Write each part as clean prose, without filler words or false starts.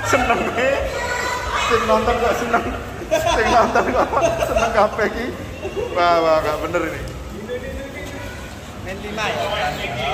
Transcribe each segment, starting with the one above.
seneng sing nonton kok seneng. Sing nonton kok seneng kabeh iki. Wah, gak bener ini. Main 5 ya.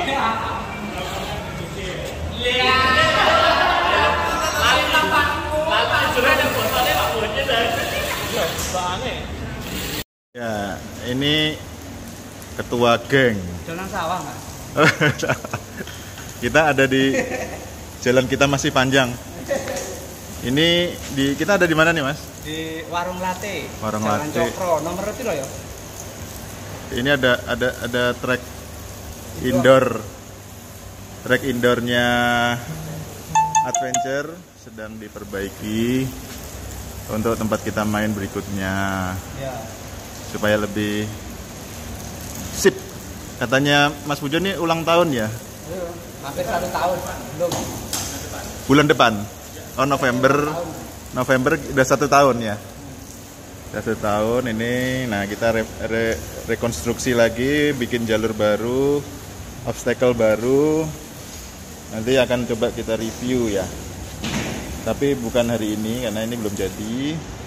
Ya, ini ketua geng. Jalan sawah, Mas. Kita ada di jalan kita masih panjang. Ini kita ada di mana nih, Mas? Di Warung Latte. Warung Jalan Latte. Cokro, nomor itu loh ya. Ini ada track indoor. Track indoornya Adventure sedang diperbaiki untuk tempat kita main berikutnya. Ya. Supaya lebih sip. Katanya Mas Pujo ini ulang tahun ya? Hampir 1 tahun, belum. Bulan depan? Oh, November udah 1 tahun ya? Udah 1 tahun ini. Nah, kita rekonstruksi lagi, bikin jalur baru, obstacle baru. Nanti akan coba kita review ya. Tapi bukan hari ini karena ini belum jadi.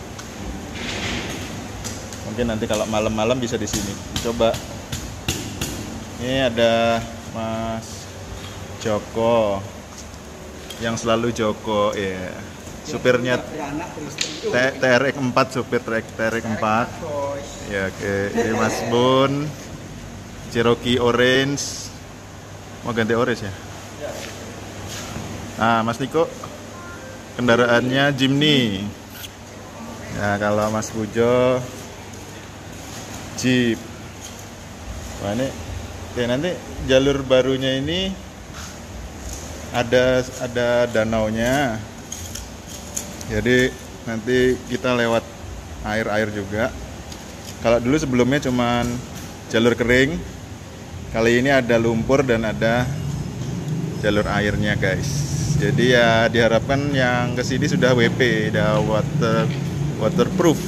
Mungkin nanti kalau malam-malam bisa di sini. Coba. Ini ada Mas Joko. Yang selalu Joko ya. Supirnya TRX 4, supir TRX 4. Ya, oke. Ini Mas Bun. Cherokee Orange. Mau ganti orange ya? Nah, Mas Niko kendaraannya Jimny. Ya, kalau Mas Pujo Jeep. Wah, ini oke, nanti jalur barunya ini ada danaunya. Jadi nanti kita lewat air juga. Kalau dulu sebelumnya cuman jalur kering. Kali ini ada lumpur dan ada jalur airnya, guys. Jadi ya diharapkan yang kesini sudah WP, udah waterproof.